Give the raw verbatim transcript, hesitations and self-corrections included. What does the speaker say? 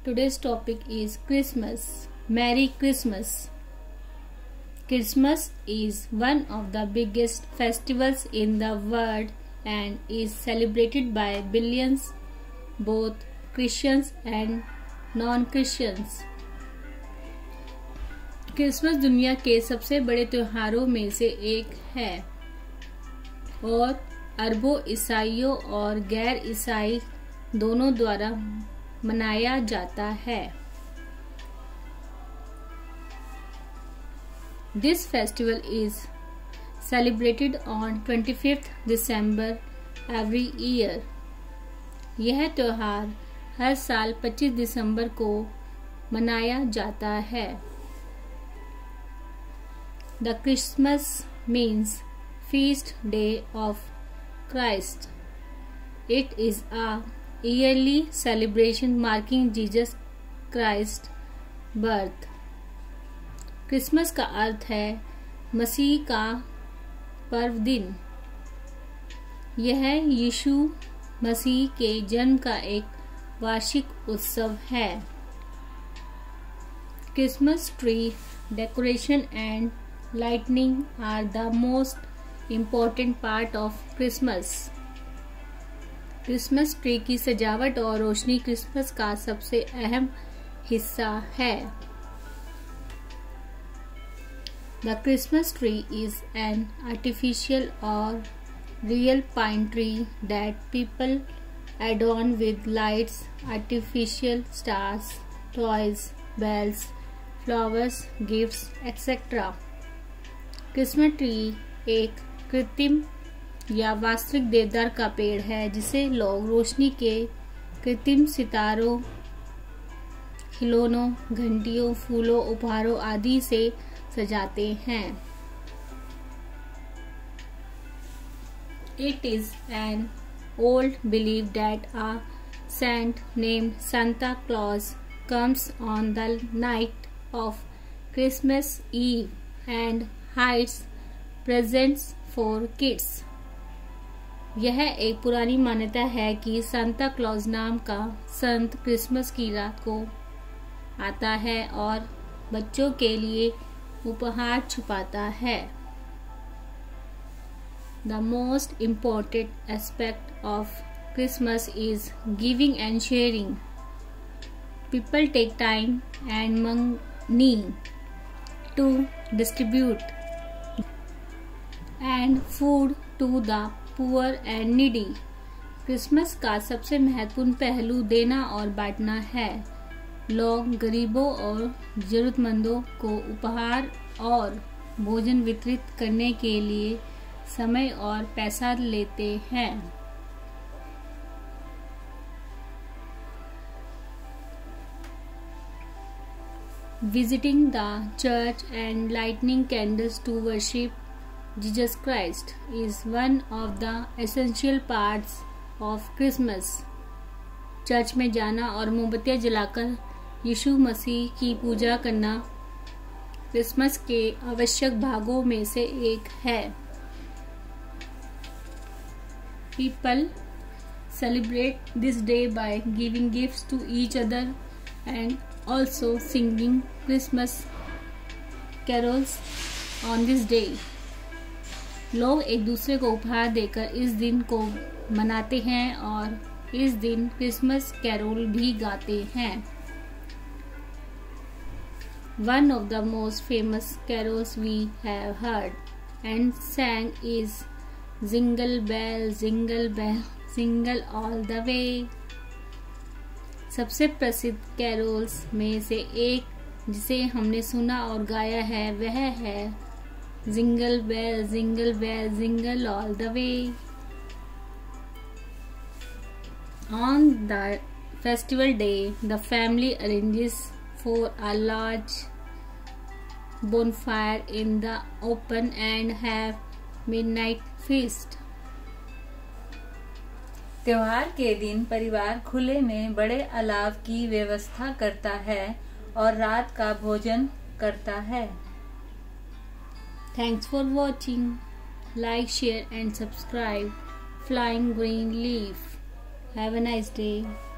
Today's topic is Christmas. Merry Christmas. Christmas is one of the biggest festivals in the world and is celebrated by billions, both Christians and non-Christians. Christmas दुनिया के सबसे बड़े त्योहारों में से एक है और अरबों ईसाइयों और गैर ईसाई दोनों द्वारा मनाया जाता है। This festival is celebrated on twenty-fifth December every year. यह त्योहार हर साल पच्चीस दिसंबर को मनाया जाता है। The Christmas means feast day of Christ. It is a yearly celebration marking Jesus Christ's birth. Christmas का अर्थ है मसीह का पर्व दिन। यह यीशु मसीह के जन्म का एक वार्षिक उत्सव है। Christmas tree decoration and lighting are the most important part of Christmas. Christmas tree की सजावट और रोशनी क्रिसमस का सबसे अहम हिस्सा है। The Christmas tree is an artificial or real pine tree that people adorn with lights, artificial stars, toys, bells, flowers, gifts, et cetera. Christmas tree एक कृत्रिम या वास्तविक देवदार का पेड़ है जिसे लोग रोशनी के कृत्रिम सितारों, खिलौनों, घंटियों, फूलों, उपहारों आदि से सजाते हैं। It is an old belief that a saint named Santa Claus comes on the night of Christmas Eve and hides presents for kids. यह एक पुरानी मान्यता है कि सांता क्लॉज नाम का संत क्रिसमस की रात को आता है और बच्चों के लिए उपहार छुपाता है। The most important aspect of Christmas is giving and sharing. People take time and money to distribute and food to the poor and needy. Christmas का सबसे महत्वपूर्ण पहलू देना और बांटना है। लोग गरीबों और जरूरतमंदों को उपहार और भोजन वितरित करने के लिए समय और पैसा लेते हैं। Visiting the church and lighting candles to worship Jesus Christ is one of the essential parts of Christmas. Church में जाना और मोमबत्तियां जलाकर यीशु मसीह की पूजा करना क्रिसमस के आवश्यक भागों में से एक है। People celebrate this day by giving gifts to each other and also singing Christmas carols on this day. लोग एक दूसरे को उपहार देकर इस दिन को मनाते हैं और इस दिन क्रिसमस कैरोल भी गाते हैं। One of the most famous carols we have heard and sang is Jingle Bell, Jingle Bell, Jingle All the Way. सबसे प्रसिद्ध कैरोल्स में से एक जिसे हमने सुना और गाया है वह है Jingle Bell, Jingle Bell, Jingle All the Way. On the festival day, the family arranges for a large bonfire in the open and have midnight feast. त्योहार के दिन परिवार खुले में बड़े अलाव की व्यवस्था करता है और रात का भोजन करता है। Thanks for watching. Like, share and subscribe. Flying Green Leaf. Have a nice day.